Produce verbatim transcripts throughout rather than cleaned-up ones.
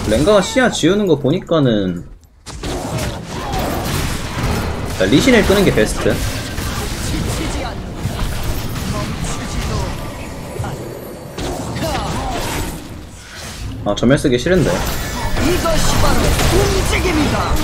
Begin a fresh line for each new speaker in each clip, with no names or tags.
랭가가 시야 지우는 거 보니까는 자, 리신을 끄는 게 베스트. 아, 전멸 쓰기 싫은데.
이것이 바로 움직임이다.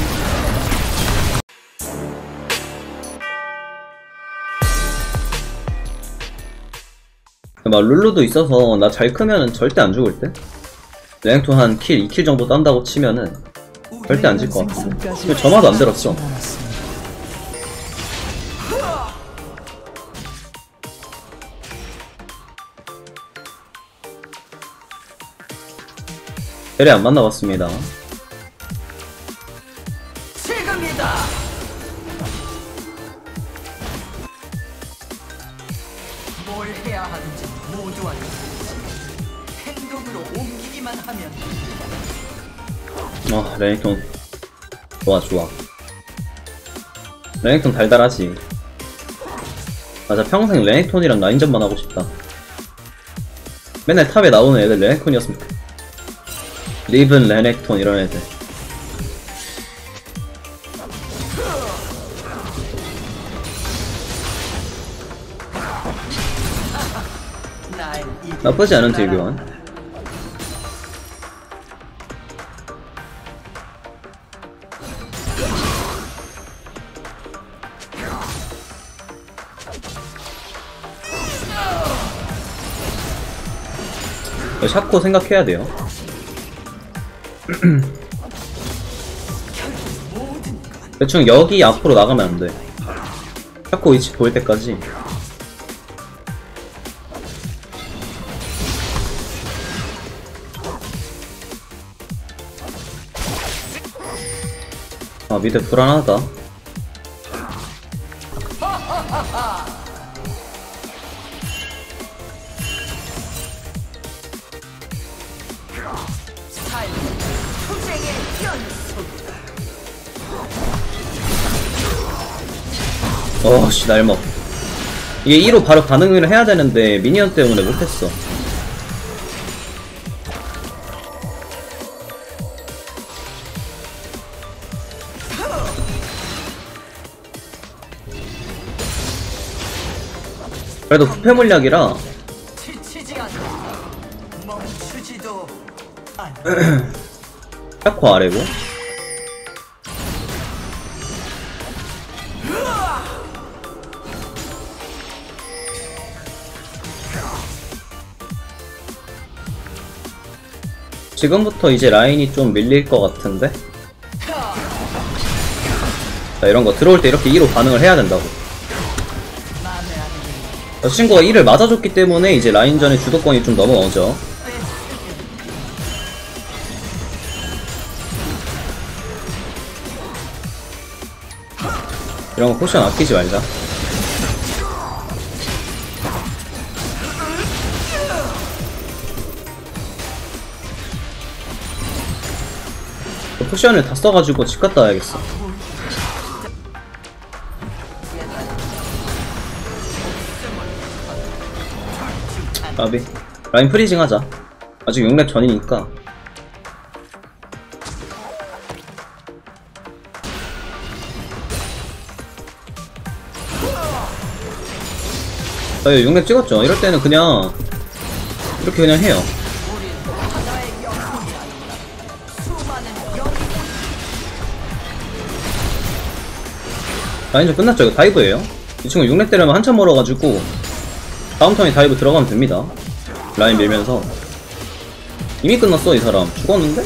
막 룰루도 있어서 나 잘 크면은 절대 안 죽을 때. 레넥톤 한 킬, 이 킬 정도 딴다고 치면은 절대 안 질 것 같은데. 근데 전화도 안 들었어. 대리 안 만나봤습니다.
지금이다. 뭘 해야 하는지 모두 알고 행동으로 옮기기만 하면.
아, 레넥톤 좋아 좋아. 레넥톤 달달하지. 맞아, 평생 레넥톤이랑 라인전만 하고 싶다. 맨날 탑에 나오는 애들 레넥톤이었으면 좋겠다. 리븐, 레넥톤 이런 애들. 나쁘지 않은 딜 교환. 샤코 생각해야 돼요. 대충 여기 앞으로 나가면 안 돼. 샤코 위치 보일 때까지. 아, 미드 불안하다. 어씨, 날먹. 이게 이로 바로 반응을 해야 되는데 미니언 때문에 못했어. 그래도 부패 물약이라 샤코 아래고. 지금부터 이제 라인이 좀 밀릴 것 같은데? 자, 이런거 들어올 때 이렇게 이로 반응을 해야 된다고. 여자친구가 이를 맞아줬기 때문에 이제 라인전의 주도권이 좀 넘어오죠. 이런거 포션 아끼지 말자. 포션을 다 써가지고 집 갔다 와야겠어. 아비 라인 프리징 하자. 아직 육 렙 전이니까. 아, 육 렙 찍었죠. 이럴 때는 그냥 이렇게 그냥 해요. 라인전 끝났죠? 이거 다이브예요. 이 친구 육 렙 때려면 한참 멀어가지고 다음 턴에 다이브 들어가면 됩니다. 라인 밀면서. 이미 끝났어. 이 사람 죽었는데?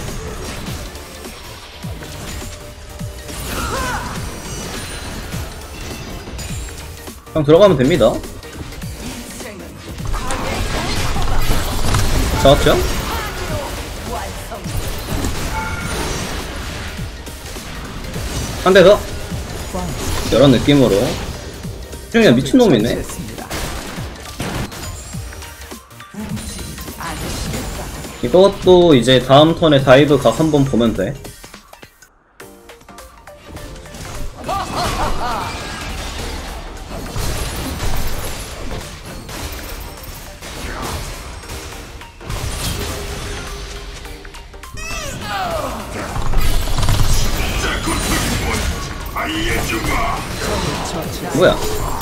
그냥 들어가면 됩니다. 잡았죠? 한 대 더. 이런 느낌으로. 그냥 미친놈이네. 이것도 이제 다음 턴에 다이브 각 한번 보면 돼. 뭐야?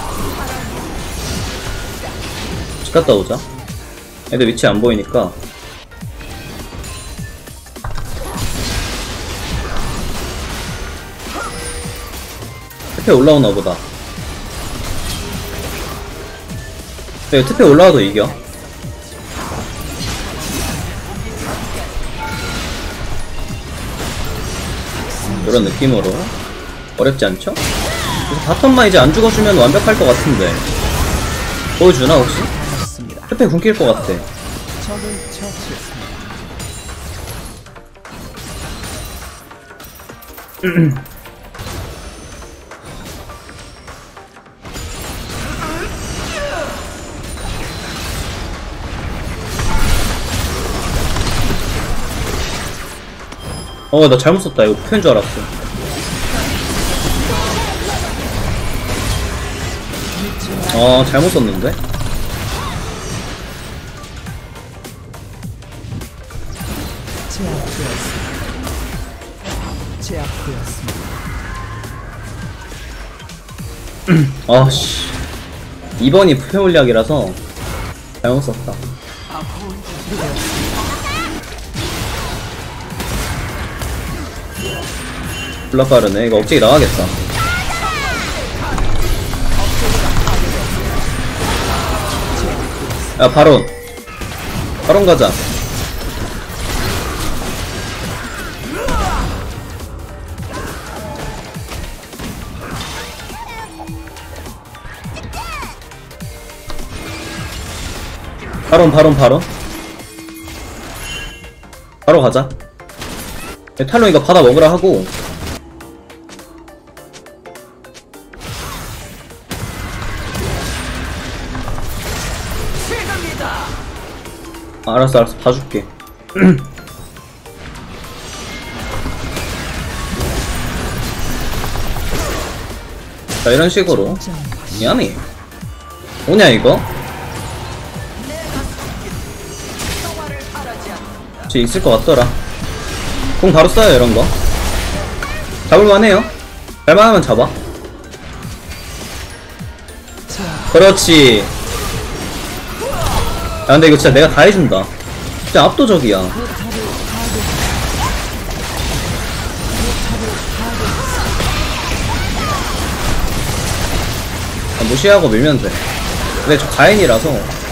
집 갔다 오자. 애들 위치 안 보이니까. 특패 올라오나 보다. 네, 특패 올라와도 이겨. 이런 느낌으로 어렵지 않죠? 그래서 바텀만 이제 안 죽어주면 완벽할 것 같은데 보여주나 혹시? 특패 굶길 것 같아. 어, 나 잘못 썼다. 이거 부패인 줄 알았어. 어, 잘못 썼는데? 아씨. 이 번이 부패 물약이라서 잘못 썼다. 졸라 빠르네. 이거 억제기 나가겠다. 야, 바론. 바론 가자. 바론, 바론, 바론. 바로 가자. 탈론 이거 받아 먹으라 하고. 아, 알았어 알았어 봐줄게. 자, 이런 식으로. 야미 뭐냐 이거? 쟤 있을 것 같더라. 공 바로 써요 이런거. 잡을만해요. 잘만하면 잡아. 그렇지. 야, 근데 이거 진짜 내가 다 해준다. 진짜 압도적이야. 아, 무시하고 밀면 돼. 근데 저 가인이라서.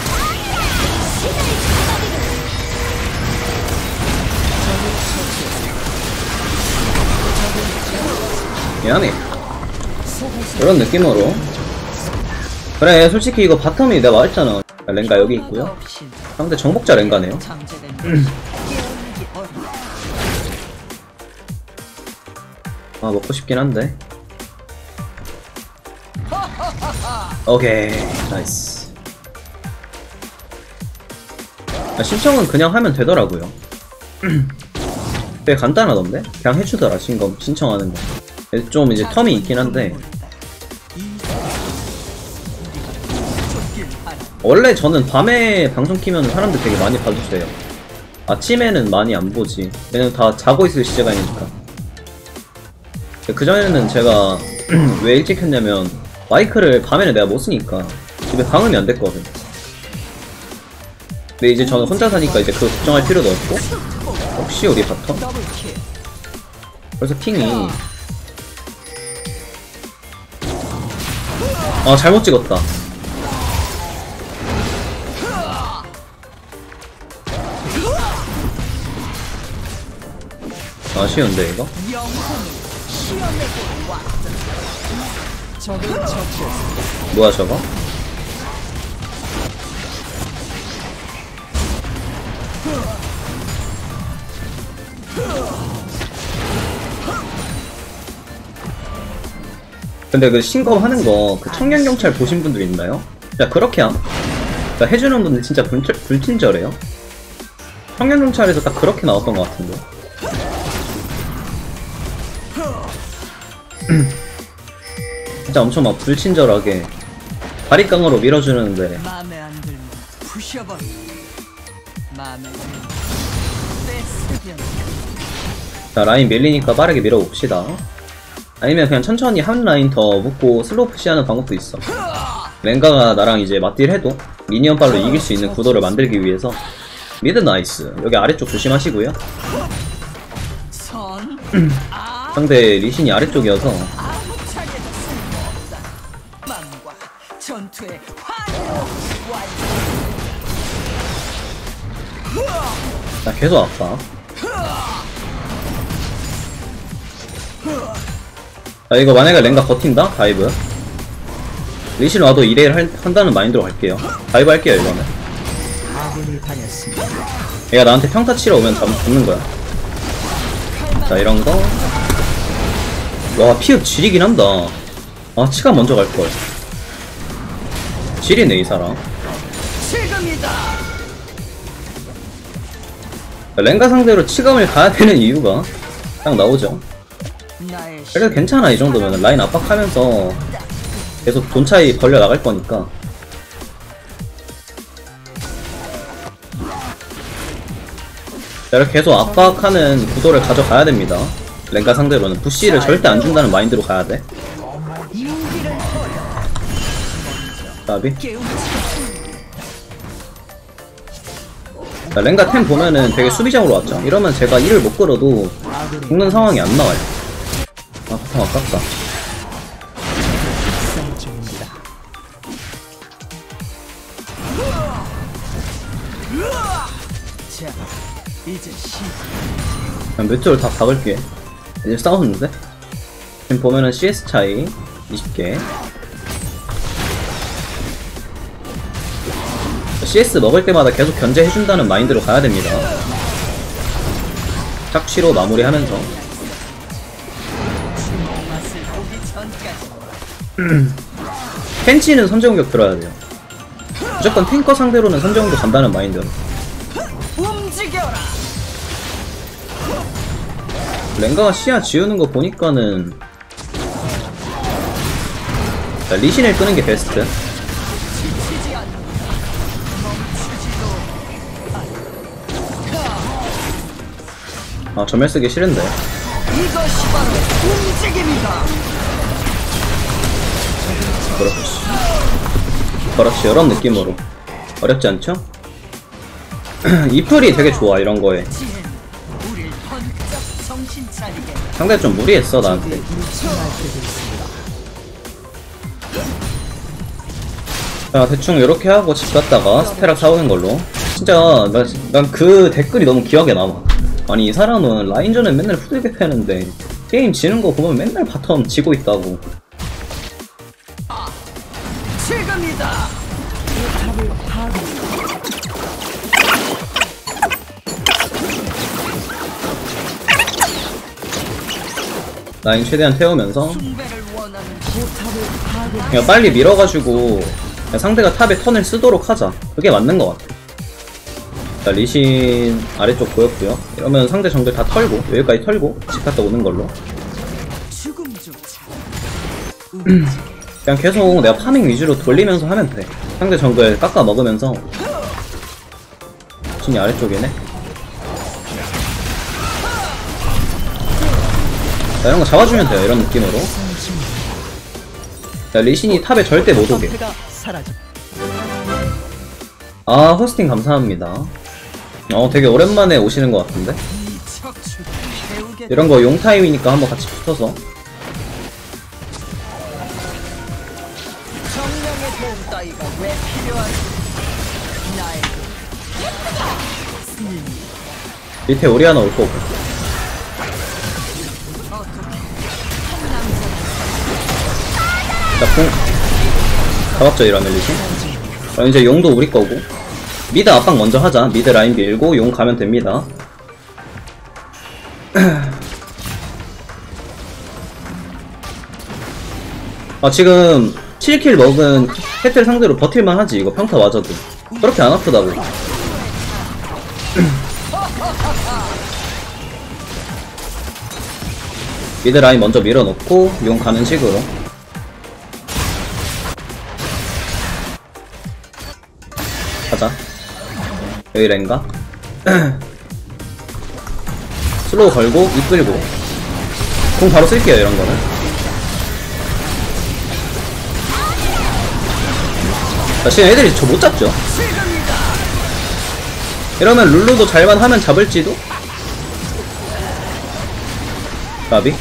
미안해. 이런 느낌으로. 그래, 솔직히 이거 바텀이 내가 말했잖아. 랭가 여기 있고요. 상대 정복자 랭가네요. 아, 먹고 싶긴 한데. 오케이, 나이스. 아, 신청은 그냥 하면 되더라고요. 되게 간단하던데? 그냥 해주더라, 신검 신청하는 거. 좀 이제 텀이 있긴 한데. 원래 저는 밤에 방송 키면 사람들 되게 많이 봐주세요. 아침에는 많이 안 보지. 왜냐면 다 자고 있을 시간이니까. 그전에는 제가 왜 일찍 켰냐면 마이크를 밤에는 내가 못 쓰니까 집에 방음이 안 됐거든. 근데 이제 저는 혼자 사니까 이제 그거 걱정할 필요도 없고. 혹시 우리 바텀? 그래서 킹이 아, 잘못 찍었다. 아쉬운데 이거? 뭐야 저거? 근데 그 신검 하는 거 그 청년경찰 보신 분들 있나요? 야, 그렇게 함. 그러니까 해주는 분들 진짜 불, 불친절해요. 청년경찰에서 딱 그렇게 나왔던 것 같은데. 진짜 엄청 막 불친절하게 바리깡으로 밀어주는데.
마음에 안 들면 부셔버려. 마음에 들면 뺏으려.
자, 라인 밀리니까 빠르게 밀어봅시다. 아니면 그냥 천천히 한 라인 더 묶고 슬로우 푸시하는 방법도 있어. 랭가가 나랑 이제 맞딜 해도 미니언 발로 이길 수 있는 구도를 만들기 위해서. 미드 나이스. 여기 아래쪽 조심하시고요.
선.
상대 리신이 아래쪽이어서
아무 차례도 쓸모없다. 망과 전투의 환호 완료.
나 계속 아파. 자, 이거 만약에 랭가 버틴다? 다이브. 리신 와도 이 대 일 한다는 마인드로 갈게요. 다이브 할게요, 이거는.
아군이 당했습니다.
얘가 나한테 평타 치러 오면 잡, 잡는 거야. 자, 이런 거. 와, 피읍 지리긴 한다. 아, 치가 먼저 갈걸. 지리네, 이 사람.
지금이다.
랭가 상대로 치감을 가야 되는 이유가 딱 나오죠.
나의
그래도 괜찮아, 이 정도면. 라인 압박하면서 계속 돈 차이 벌려 나갈 거니까. 자, 이렇게 계속 압박하는 구도를 가져가야 됩니다. 랭가 상대로는 부시를 절대 안 준다는 마인드로 가야 돼.
유기를 버려.
나비.
깨우치.
자, 랭가 템 보면은 되게 수비적으로 왔죠. 이러면 제가 일을 못 끌어도 죽는 상황이 안 나와요. 아, 참 아깝다.
자, 이제 시.
그냥 몇 줄 다 박을게. 이제 싸우는데? 지금 보면은 씨에스 차이 이십 개. 씨에스 먹을 때마다 계속 견제해준다는 마인드로 가야 됩니다. 착취로 마무리하면서.
맛을 보기 전까지.
펜치는 선제공격 들어야 돼요. 무조건 탱커 상대로는 선제공격 간다는 마인드.
움직여라.
랭가가 시야 지우는 거 보니까는 자, 리신을 끄는 게 베스트.
지치지 않는 멈추지도
아, 전멸 쓰기 싫은데.
이것이 바로 움직임이다.
그렇지. 그렇지, 이런 느낌으로. 어렵지 않죠? 이플이 되게 좋아, 이런 거에.
지혜는 우릴 번쩍 정신 차리게.
상대 좀 무리했어, 나한테. 자, 대충 이렇게 하고 집 갔다가 스테락 사오는 걸로. 진짜 난 그 댓글이 너무 기억에 남아. 아니, 이 사람은 라인전은 맨날 후들게 패는데 게임 지는 거 보면 맨날 바텀 지고 있다고.
지금이다.
라인 최대한 태우면서
숭배를 원하는 포탑을 파괴.
그냥 빨리 밀어가지고 그냥 상대가 탑에 턴을 쓰도록 하자. 그게 맞는 것 같아. 자, 리신 아래쪽 보였고요. 이러면 상대 정글 다 털고 여기까지 털고 집 갔다 오는 걸로.
죽음조차.
그냥 계속 내가 파밍 위주로 돌리면서 하면 돼. 상대 정글 깎아 먹으면서. 리신이 아래쪽이네. 자, 이런 거 잡아주면 돼요, 이런 느낌으로. 자, 리신이 탑에 절대 못 오게. 아, 호스팅 감사합니다. 어, 되게 오랜만에 오시는 것 같은데?
이 척추를 배우게.
이런 거 용 타임이니까 한번 같이 붙어서.
정령의 도움 따위가 왜 필요하지? 나에게.
밑에 오리아나 올 거고.
어떻게 한 남자
자, 쿵. 잡았죠, 이러면 리신. 어, 이제 용도 우리 거고. 미드 압박 먼저 하자. 미드 라인 밀고 용 가면 됩니다. 아, 지금 칠 킬 먹은 캐틀 상대로 버틸만 하지. 이거 평타 맞아도 그렇게 안 아프다고. 미드 라인 먼저 밀어놓고 용 가는 식으로. 가자. 여기 랭가. 슬로우 걸고 이끌고 공 바로 쓸게요, 이런 거는. 자, 지금 애들이 저 못 잡죠? 이러면 룰루도 잘만 하면 잡을지도? 나비?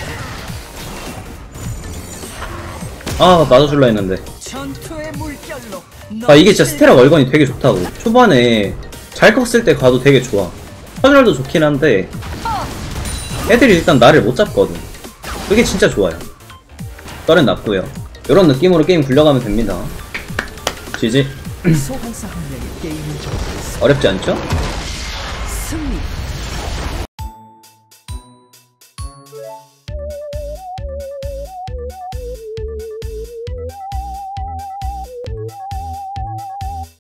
아, 맞아줄라 했는데.
전투의 물결로
아, 이게 진짜 스테라 월건이 되게 좋다고. 초반에 잘 컸을 때 가도 되게 좋아. 퍼즐도 좋긴 한데 애들이 일단 나를 못 잡거든. 그게 진짜 좋아요. 떨은 났고요. 이런 느낌으로 게임 굴려가면 됩니다. 지지.
소환사 한 명이 게임을 접었어.
어렵지 않죠?
승리.